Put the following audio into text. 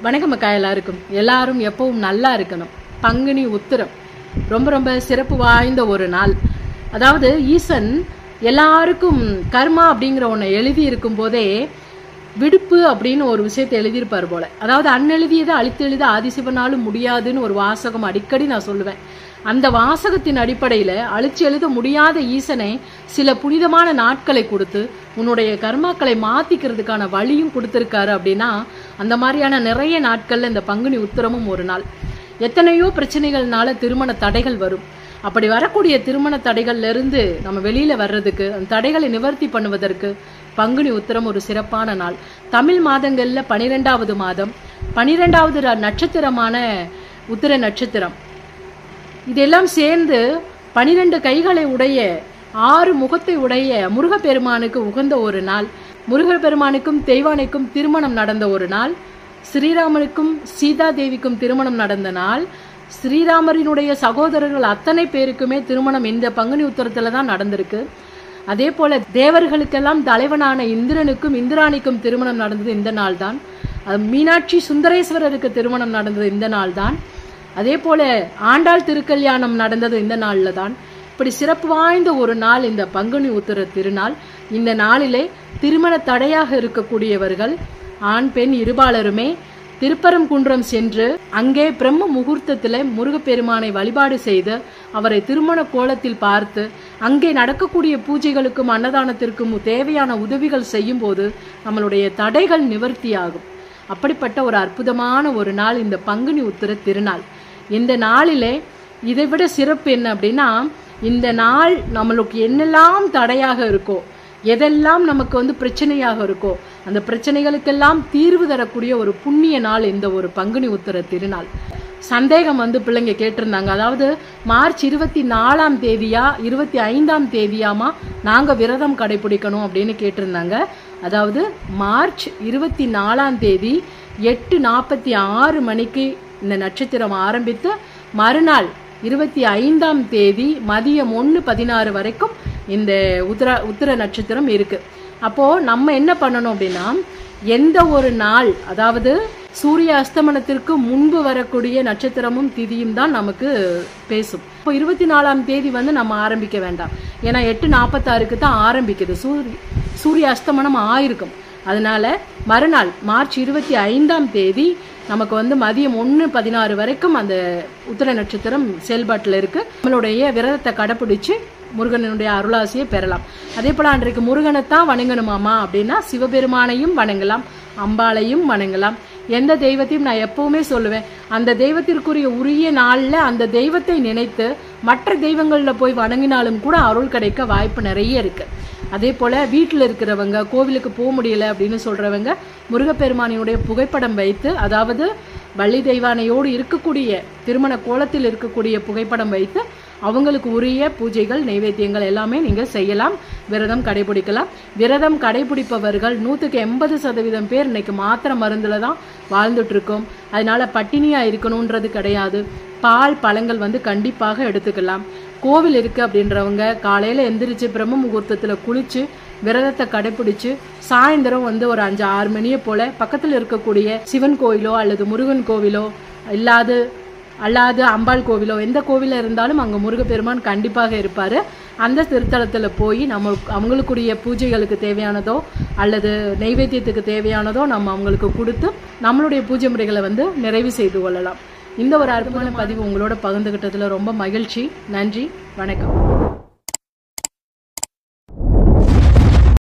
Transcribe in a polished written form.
வணக்கம் அக்கா. எல்லாரும் எப்பவும் நல்லா இருக்கணும். பங்குனி உத்திரம் ரொம்ப ரொம்ப சிறப்பு வாய்ந்த ஒரு நாள். அதாவது ஈசன் எல்லாருக்கும் கர்மா அப்படிங்கிற ஒன்றை எழுதி இருக்கும் போதே விடுப்பு அப்படின்னு ஒரு விஷயத்தை எழுதியிருப்பார் போல. அதாவது அன்னெழுதியதை அழித்தெழுத ஆதிசிவனாலும் முடியாதுன்னு ஒரு வாசகம் அடிக்கடி நான் சொல்லுவேன். அந்த வாசகத்தின் அடிப்படையில் அழிச்சு எழுத முடியாத ஈசனை சில புனிதமான நாட்களை கொடுத்து உன்னுடைய கர்மாக்களை மாத்திக்கிறதுக்கான வழியும் கொடுத்திருக்காரு. அப்படின்னா அந்த மாதிரியான நிறைய நாட்கள்ல இந்த பங்குனி உத்திரமும் ஒரு நாள். எத்தனையோ பிரச்சனைகள்னால திருமண தடைகள் வரும். அப்படி வரக்கூடிய திருமண தடைகள்ல இருந்து நம்ம வெளியில வர்றதுக்கு, அந்த தடைகளை நிவர்த்தி பண்ணுவதற்கு பங்குனி உத்திரம் ஒரு சிறப்பான நாள். தமிழ் மாதங்கள்ல 12வது மாதம், 12வது நட்சத்திரமான உத்திர நட்சத்திரம். இதெல்லாம் சேர்ந்து 12 கைகளை உடைய 6 முகத்தை உடைய முருகப்பெருமானுக்கு உகந்த ஒரு நாள். முருகப்பெருமானுக்கும் தெய்வானைக்கும் திருமணம் நடந்த ஒரு நாள். ஸ்ரீராமனுக்கும் சீதா தேவிக்கும் திருமணம் நடந்த நாள். ஸ்ரீராமரினுடைய சகோதரர்கள் அத்தனை பேருக்குமே திருமணம் இந்த பங்குனி உத்திரத்துல தான் நடந்திருக்கு. அதே போல தேவர்களுக்கெல்லாம் தலைவனான இந்திரனுக்கும் இந்திராணிக்கும் திருமணம் நடந்தது இந்த நாள் தான். மீனாட்சி சுந்தரேஸ்வரருக்கு திருமணம் நடந்தது இந்த நாள் தான். அதே போல ஆண்டாள் திருக்கல்யாணம் நடந்தது இந்த நாள்ல தான். இப்படி சிறப்பு வாய்ந்த ஒரு நாள் இந்த பங்குனி உத்திர திருநாள். இந்த நாளிலே திருமண தடையாக இருக்கக்கூடியவர்கள் ஆண் பெண் இருபாலருமே திருப்பரங்குன்றம் சென்று அங்கே பிரம்ம முகூர்த்தத்தில் முருகப்பெருமானை வழிபாடு செய்து அவரை திருமண கோலத்தில் பார்த்து அங்கே நடக்கக்கூடிய பூஜைகளுக்கும் அன்னதானத்திற்கும் தேவையான உதவிகள் செய்யும் போது நம்மளுடைய தடைகள் நிவர்த்தியாகும். அப்படிப்பட்ட ஒரு அற்புதமான ஒரு நாள் இந்த பங்குனி உத்திர திருநாள். இந்த நாளிலே இதைவிட சிறப்பு என்ன அப்படின்னா, இந்த நாள் நம்மளுக்கு என்னெல்லாம் தடையாக இருக்கோ, எதெல்லாம் நமக்கு பிரச்சனையாக இருக்கோ, அந்த பிரச்சனைகளுக்கெல்லாம் தீர்வு தரக்கூடிய ஒரு புண்ணிய நாள் இந்த ஒரு பங்குனி உத்திர திருநாள். சந்தேகம் பிள்ளைங்க கேட்டிருந்தாங்க. அதாவது மார்ச் 24ஆம் தேதியா 25ஆம் தேதியாமா நாங்க விரதம் கடைபிடிக்கணும் அப்படின்னு கேட்டிருந்தாங்க. அதாவது மார்ச் 24ஆம் தேதி 8:46 மணிக்கு இந்த நட்சத்திரம் ஆரம்பித்து மறுநாள் 25ஆம் தேதி மதியம் 1:16 வரைக்கும் இந்த உத்திர நட்சத்திரம் இருக்கு. அப்போ நம்ம என்ன பண்ணணும் அப்படின்னா, எந்த ஒரு நாள், அதாவது சூரிய அஸ்தமனத்திற்கு முன்பு வரக்கூடிய நட்சத்திரமும் திதியும் தான் நமக்கு பேசும். இப்போ 24ஆம் தேதி நம்ம ஆரம்பிக்க வேண்டாம். ஏன்னா 8:46க்கு தான் ஆரம்பிக்குது. சூரிய அஸ்தமனம் ஆயிருக்கும். அதனால மறுநாள் மார்ச் 25ஆம் தேதி நமக்கு மதியம் 1:16 வரைக்கும் அந்த உத்திர நட்சத்திரம் செயல்பாட்டில் இருக்கு. நம்மளுடைய விரதத்தை கடைபிடிச்சு முருகனுடைய அருளாசியை பெறலாம். அதே போல அன்றைக்கு முருகனைத்தான் வணங்கணுமாமா அப்படின்னா சிவபெருமானையும் வணங்கலாம், அம்பாளையும் வணங்கலாம். எந்த தெய்வத்தையும் நான் எப்பவுமே சொல்லுவேன், அந்த தெய்வத்திற்குரிய உரிய நாள்ல அந்த தெய்வத்தை நினைத்து மற்ற தெய்வங்கள்ல போய் வணங்கினாலும் கூட அருள் கிடைக்க வாய்ப்பு நிறைய இருக்கு. அதே போல வீட்டில் இருக்கிறவங்க கோவிலுக்கு போக முடியல அப்படின்னு சொல்றவங்க முருகப்பெருமானினுடைய புகைப்படம் வைத்து, அதாவது வள்ளி தெய்வானையோடு இருக்கக்கூடிய திருமண கோலத்தில் இருக்கக்கூடிய புகைப்படம் வைத்து அவங்களுக்கு உரிய பூஜைகள் நைவேத்தியங்கள் எல்லாமே நீங்க செய்யலாம். விரதம் கடைபிடிக்கலாம். விரதம் கடைபிடிப்பவர்கள் 180% பேர் இன்னைக்கு மாத்திரை மருந்துல தான் வாழ்ந்துட்டு இருக்கோம். அதனால பட்டினியா இருக்கணும்ன்றது கிடையாது. பால் பழங்கள் கண்டிப்பாக எடுத்துக்கலாம். கோவில் இருக்கு அப்படின்றவங்க காலையில எந்திரிச்சு பிரம்ம முகூர்த்தத்துல குளிச்சு விரதத்தை கடைபிடிச்சு சாயந்தரம் ஒரு 5-6 மணியை போல பக்கத்துல இருக்கக்கூடிய சிவன் கோயிலோ அல்லது முருகன் கோவிலோ அல்லாது அம்பாள் கோவிலோ எந்த கோவில இருந்தாலும் அங்க முருகப்பெருமான் கண்டிப்பாக இருப்பாரு. அந்த திருத்தலத்துல போய் அவங்களுக்குரிய பூஜைகளுக்கு தேவையானதோ அல்லது நைவேத்தியத்துக்கு தேவையானதோ நம்ம அவங்களுக்கு கொடுத்து நம்மளுடைய பூஜை முறைகளை நிறைவு செய்து கொள்ளலாம். இந்த ஒரு அற்புதமான பதிவு உங்களோட பகிர்ந்துகிட்டதுல ரொம்ப மகிழ்ச்சி. நன்றி, வணக்கம்.